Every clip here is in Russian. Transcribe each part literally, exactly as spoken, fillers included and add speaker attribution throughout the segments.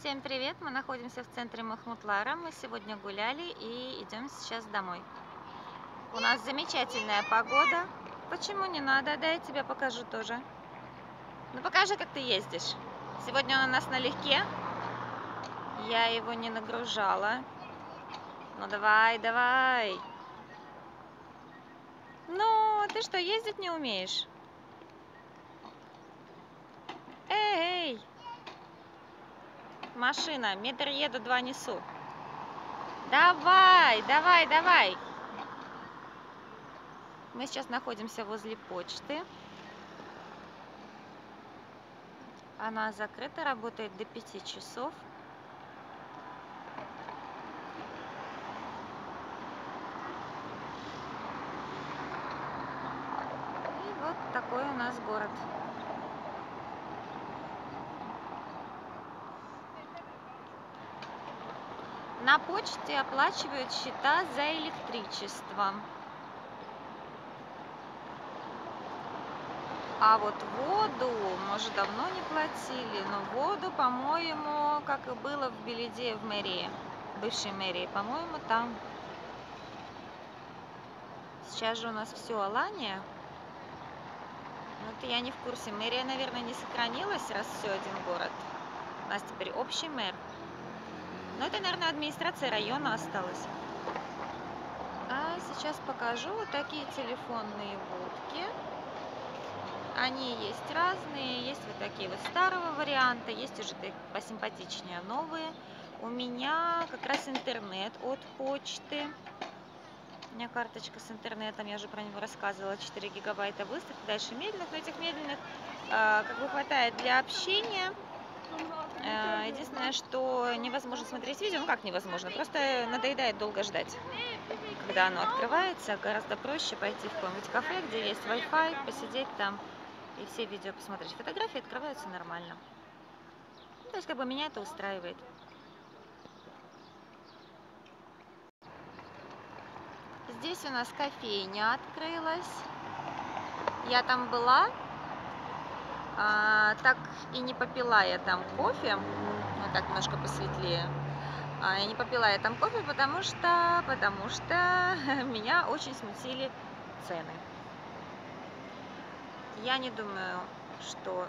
Speaker 1: Всем привет! Мы находимся в центре Махмутлара. Мы сегодня гуляли и идем сейчас домой. У нас замечательная погода. Почему не надо? Да, я тебе покажу тоже. Ну покажи, как ты ездишь. Сегодня он у нас налегке. Я его не нагружала. Ну давай, давай. Ну, ты что, ездить не умеешь? Эй! Машина, метр еду, два несу. Давай, давай, давай. Мы сейчас находимся возле почты. Она закрыта, работает до пяти часов. И вот такой у нас город. На почте оплачивают счета за электричество. А вот воду мы уже давно не платили, но воду, по-моему, как и было в Белиде, в мэрии, бывшей мэрии, по-моему, там. Сейчас же у нас все Алания. Ну, это я не в курсе. Мэрия, наверное, не сохранилась, раз все один город. У нас теперь общий мэр. Но это, наверное, администрация района осталась. А сейчас покажу вот такие телефонные будки. Они есть разные, есть вот такие вот старого варианта, есть уже посимпатичнее новые. У меня как раз интернет от почты. У меня карточка с интернетом, я уже про него рассказывала, четыре гигабайта быстрых, дальше медленных. Но этих медленных э, как бы хватает для общения. Э, единственное, что невозможно смотреть видео, ну как невозможно, просто надоедает долго ждать. Когда оно открывается, гораздо проще пойти в какое-нибудь кафе, где есть Wi-Fi, посидеть там и все видео посмотреть. Фотографии открываются нормально. То есть как бы меня это устраивает. Здесь у нас кофейня открылась. Я там была, а, так и не попила я там кофе. Вот так немножко посветлее. А, я не попила я там кофе, потому что, потому что меня очень смутили цены. Я не думаю, что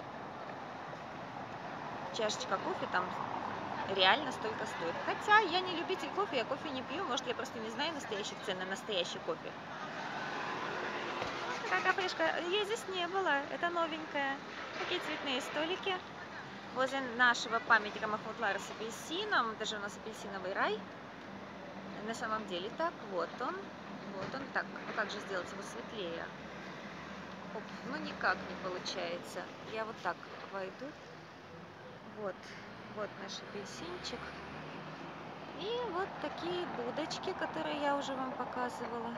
Speaker 1: чашечка кофе там реально столько стоит. Хотя я не любитель кофе, я кофе не пью, может я просто не знаю настоящих цен на настоящий кофе. Такая кафешка, я здесь не была, это новенькая. Такие цветные столики. Возле нашего памятника Махмутлара с апельсином, даже у нас апельсиновый рай. На самом деле так, вот он, вот он так. Ну как же сделать его светлее? Оп, ну никак не получается. Я вот так войду. Вот, вот наш апельсинчик. И вот такие будочки, которые я уже вам показывала.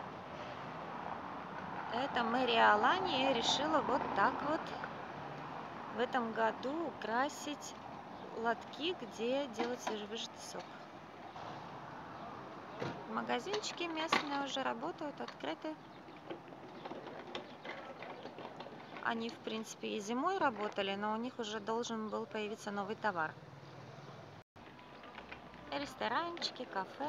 Speaker 1: Это мэрия Алании решила вот так вот в этом году украсить лотки, где делать свежевыжатый сок. Магазинчики местные уже работают, открыты. Они, в принципе, и зимой работали, но у них уже должен был появиться новый товар. Ресторанчики, кафе.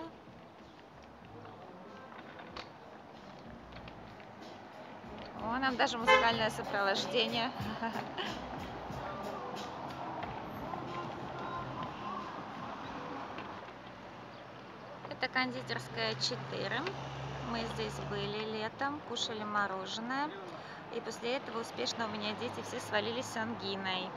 Speaker 1: О, нам даже музыкальное сопровождение. Это кондитерская четыре. Мы здесь были летом, кушали мороженое. И после этого успешно у меня дети все свалились с ангиной.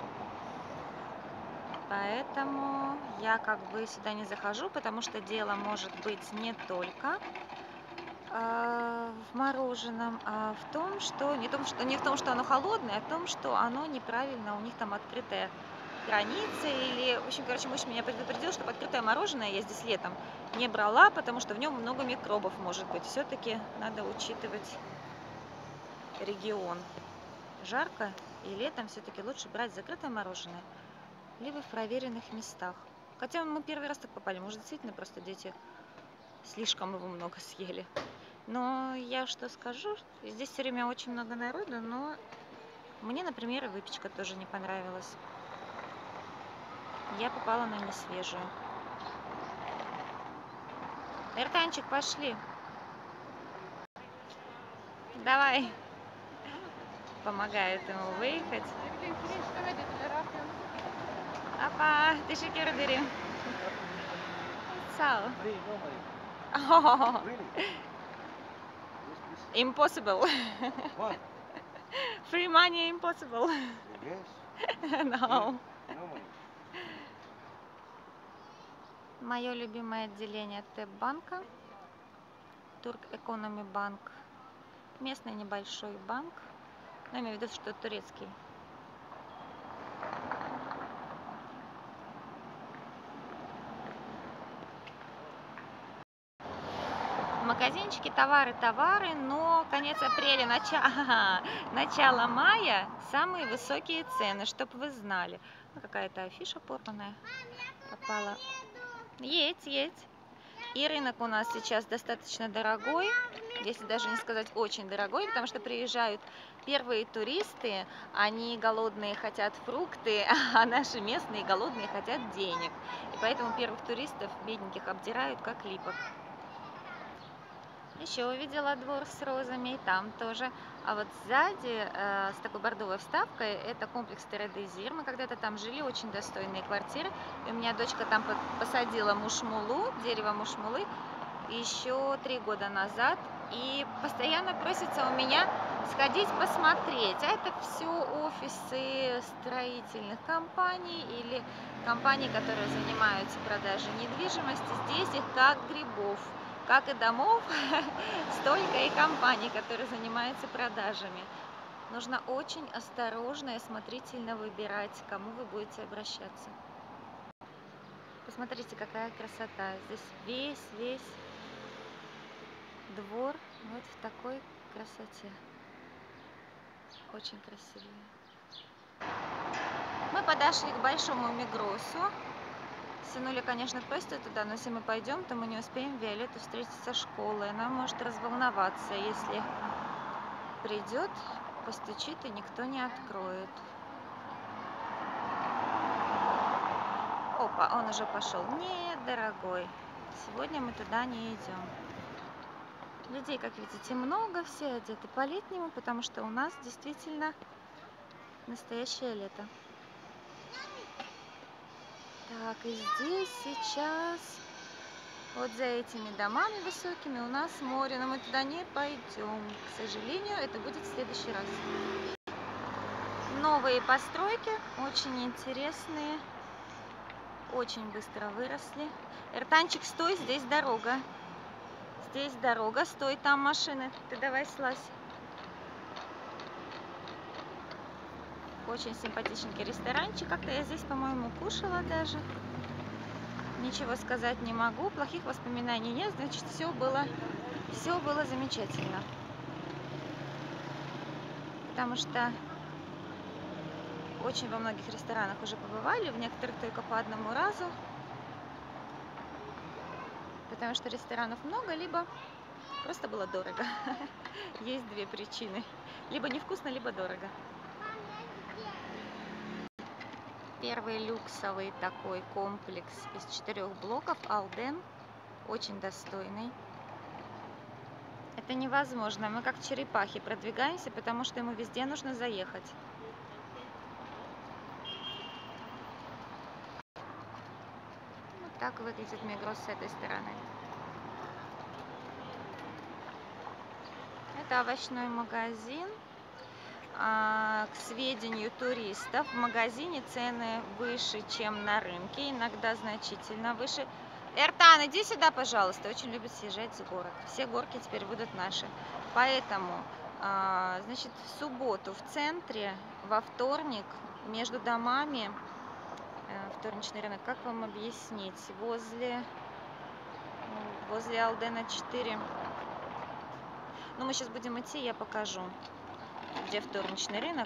Speaker 1: Поэтому я как бы сюда не захожу, потому что дело может быть не только э, в мороженом, а в том, что не, том, что не в том, что оно холодное, а в том, что оно неправильно, у них там открытая граница. Или, в общем, короче, муж меня предупредил, чтобы открытое мороженое я здесь летом не брала, потому что в нем много микробов может быть. Все-таки надо учитывать регион. Жарко, и летом все-таки лучше брать закрытое мороженое, либо в проверенных местах. Хотя мы первый раз так попали, может, действительно просто дети слишком его много съели. Но я что скажу, здесь все время очень много народу, но мне, например, выпечка тоже не понравилась. Я попала на несвежую. Эртанчик, пошли. Давай. Помогает ему выехать. Апа, ты шикер дырим. Сау. Oh, impossible.
Speaker 2: What?
Speaker 1: Free money impossible.
Speaker 2: Yes.
Speaker 1: No.
Speaker 2: No money.
Speaker 1: Мое любимое отделение Т-банка. Турк Экономи банк. Местный небольшой банк. Но имею в виду, что турецкий. Магазинчики, товары, товары, но конец апреля, начало, начало мая самые высокие цены, чтобы вы знали. Ну, какая-то афиша порванная попала. Едь, едь. И рынок у нас сейчас достаточно дорогой, если даже не сказать очень дорогой, потому что приезжают первые туристы, они голодные хотят фрукты, а наши местные голодные хотят денег. И поэтому первых туристов бедненьких обдирают как липок. Еще увидела двор с розами, и там тоже. А вот сзади, э, с такой бордовой вставкой, это комплекс Тередезир. Мы когда-то там жили, очень достойные квартиры. И у меня дочка там посадила мушмулу, дерево мушмулы, еще три года назад. И постоянно просится у меня сходить посмотреть. А это все офисы строительных компаний или компаний, которые занимаются продажей недвижимости. Здесь их как грибов. Как и домов, столько и компаний, которые занимаются продажами. Нужно очень осторожно и осмотрительно выбирать, к кому вы будете обращаться. Посмотрите, какая красота. Здесь весь, весь двор вот в такой красоте. Очень красиво. Мы подошли к большому Мигросу. Сынуля, конечно, просит туда, но если мы пойдем, то мы не успеем Виолетту встретить со школы. Она может разволноваться, если придет, постучит и никто не откроет. Опа, он уже пошел. Нет, дорогой, сегодня мы туда не идем. Людей, как видите, много, все одеты по-летнему, потому что у нас действительно настоящее лето. Так, и здесь сейчас, вот за этими домами высокими, у нас море, но мы туда не пойдем. К сожалению, это будет в следующий раз. Новые постройки, очень интересные, очень быстро выросли. Эртанчик, стой, здесь дорога. Здесь дорога, стой, там машины. Ты давай слазь. Очень симпатичненький ресторанчик. Как-то я здесь, по-моему, кушала даже. Ничего сказать не могу. Плохих воспоминаний нет. Значит, все было, все было замечательно. Потому что очень во многих ресторанах уже побывали. В некоторых только по одному разу. Потому что ресторанов много, либо просто было дорого. Есть две причины. Либо невкусно, либо дорого. Первый люксовый такой комплекс из четырех блоков Алден, очень достойный. Это невозможно, мы как черепахи продвигаемся, потому что ему везде нужно заехать. Вот так выглядит Мигрос с этой стороны. Это овощной магазин. К сведению туристов, в магазине цены выше, чем на рынке, иногда значительно выше. Эртан, иди сюда, пожалуйста. Очень любит съезжать с горок. Все горки теперь будут наши. Поэтому, значит, в субботу в центре, во вторник между домами, вторничный рынок, как вам объяснить, возле, возле Алдена четыре. Ну, мы сейчас будем идти, я покажу, где вторничный рынок.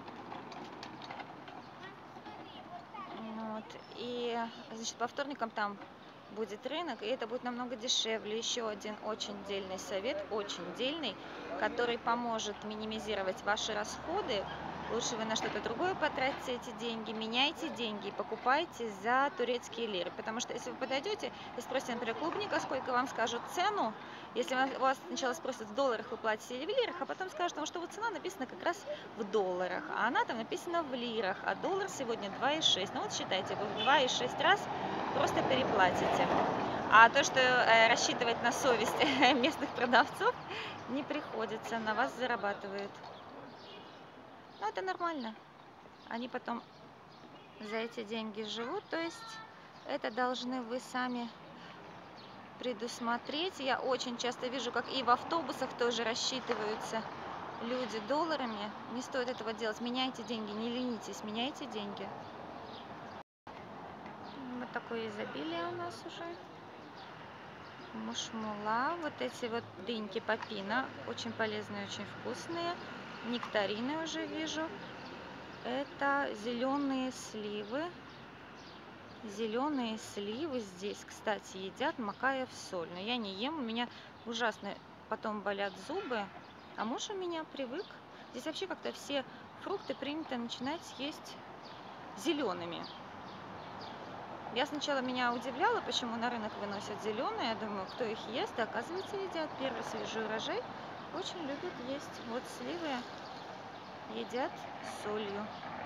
Speaker 1: Вот. И, значит, по вторникам там будет рынок, и это будет намного дешевле. Еще один очень дельный совет, очень дельный, который поможет минимизировать ваши расходы Лучше вы на что-то другое потратите эти деньги, меняйте деньги и покупайте за турецкие лиры. Потому что если вы подойдете и спросите, например, клубника, сколько вам скажут цену, если вас сначала спросят в долларах, вы платите или в лирах, а потом скажут, что вот цена написана как раз в долларах, а она там написана в лирах, а доллар сегодня два и шесть. Ну вот считайте, вы в два и шесть раз просто переплатите. А то, что э, рассчитывать на совесть местных продавцов, не приходится, на вас зарабатывают. Ну, это нормально. Они потом за эти деньги живут, то есть это должны вы сами предусмотреть. Я очень часто вижу, как и в автобусах тоже рассчитываются люди долларами. Не стоит этого делать. Меняйте деньги, не ленитесь, меняйте деньги. Вот такое изобилие у нас уже. Мушмула. Вот эти вот дыньки папина. Очень полезные, очень вкусные. Нектарины уже вижу. Это зеленые сливы. Зеленые сливы здесь, кстати, едят, макая в соль. Но я не ем, у меня ужасно потом болят зубы. А муж у меня привык. Здесь вообще как-то все фрукты принято начинать есть зелеными. Я сначала меня удивляла, почему на рынок выносят зеленые. Я думаю, кто их ест, а оказывается едят. Первый свежий урожай очень любят есть. Вот сливы едят с солью.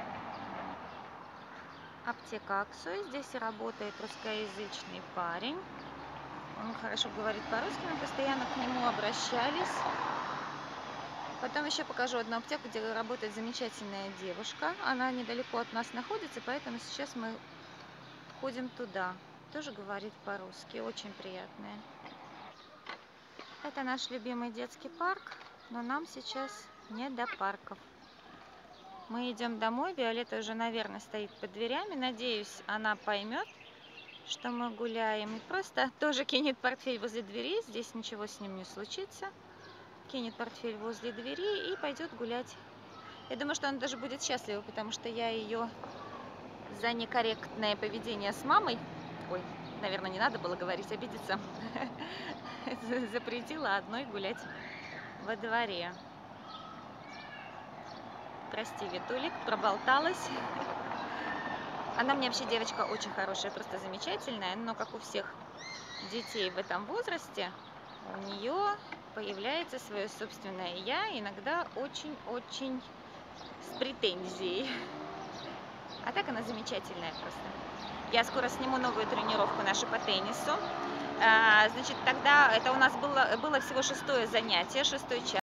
Speaker 1: Аптека Аксой. Здесь работает русскоязычный парень. Он хорошо говорит по-русски, мы постоянно к нему обращались. Потом еще покажу одну аптеку, где работает замечательная девушка. Она недалеко от нас находится, поэтому сейчас мы ходим туда. Тоже говорит по-русски, очень приятная. Это наш любимый детский парк, но нам сейчас не до парков. Мы идем домой, Виолетта уже, наверное, стоит под дверями. Надеюсь, она поймет, что мы гуляем. И просто тоже кинет портфель возле двери, здесь ничего с ним не случится. Кинет портфель возле двери и пойдет гулять. Я думаю, что она даже будет счастлива, потому что я ее за некорректное поведение с мамой, ой, наверное, не надо было говорить, обидеться, запретила одной гулять во дворе. Прости, Витулик, проболталась. Она мне вообще девочка очень хорошая, просто замечательная, но как у всех детей в этом возрасте, у нее появляется свое собственное я, иногда очень-очень с претензией. А так она замечательная просто. Я скоро сниму новую тренировку нашу по теннису. А, значит, тогда это у нас было, было всего шестое занятие, шестой час.